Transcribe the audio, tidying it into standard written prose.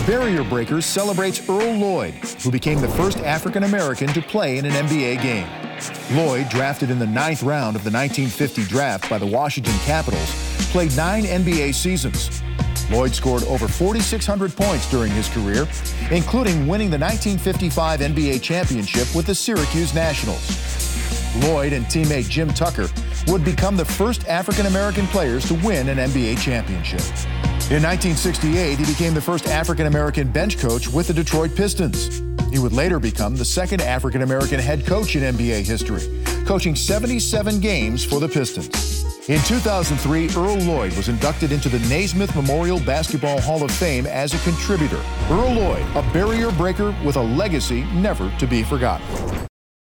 Barrier Breakers celebrates Earl Lloyd, who became the first African-American to play in an NBA game. Lloyd, drafted in the 9th round of the 1950 draft by the Washington Capitals, played 9 NBA seasons. Lloyd scored over 4,600 points during his career, including winning the 1955 NBA championship with the Syracuse Nationals. Lloyd and teammate Jim Tucker would become the first African-American players to win an NBA championship. In 1968, he became the first African-American bench coach with the Detroit Pistons. He would later become the second African-American head coach in NBA history, coaching 77 games for the Pistons. In 2003, Earl Lloyd was inducted into the Naismith Memorial Basketball Hall of Fame as a contributor. Earl Lloyd, a barrier breaker with a legacy never to be forgotten.